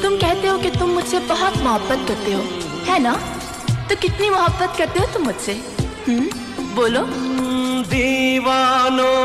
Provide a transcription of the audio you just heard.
तुम कहते हो कि तुम मुझसे बहुत मोहब्बत करते हो, है ना? तो कितनी मोहब्बत करते हो तुम मुझसे? बोलो। दीवानों